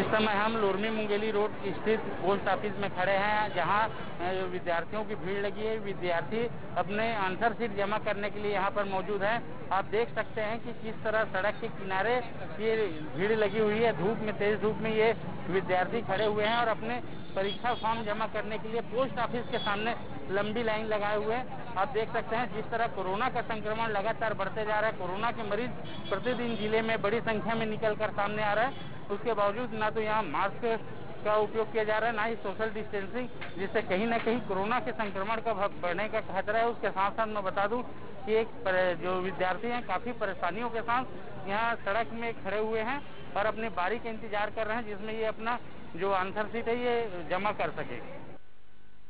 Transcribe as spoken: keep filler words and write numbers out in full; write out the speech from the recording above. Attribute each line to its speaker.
Speaker 1: इस समय हम लोरमी मुंगेली रोड स्थित पोस्ट ऑफिस में खड़े हैं, जहां विद्यार्थियों की भीड़ लगी है। विद्यार्थी अपने आंसर शीट जमा करने के लिए यहां पर मौजूद है। आप देख सकते हैं कि किस तरह सड़क के किनारे ये भीड़ लगी हुई है। धूप में, तेज धूप में ये विद्यार्थी खड़े हुए हैं और अपने परीक्षा फॉर्म जमा करने के लिए पोस्ट ऑफिस के सामने लंबी लाइन लगाए हुए हैं। आप देख सकते हैं जिस तरह कोरोना का संक्रमण लगातार बढ़ते जा रहा है, कोरोना के मरीज प्रतिदिन जिले में बड़ी संख्या में निकलकर सामने आ रहा है। उसके बावजूद ना तो यहाँ मास्क का उपयोग किया जा रहा है, ना ही सोशल डिस्टेंसिंग, जिससे कहीं ना कहीं कोरोना के संक्रमण का बढ़ने का खतरा है। उसके साथ साथ मैं बता दूं कि एक जो विद्यार्थी हैं काफी परेशानियों के साथ यहाँ सड़क में खड़े हुए हैं और अपनी बारी का इंतजार कर रहे हैं, जिसमें ये अपना जो आंसर शीट है ये जमा कर सके।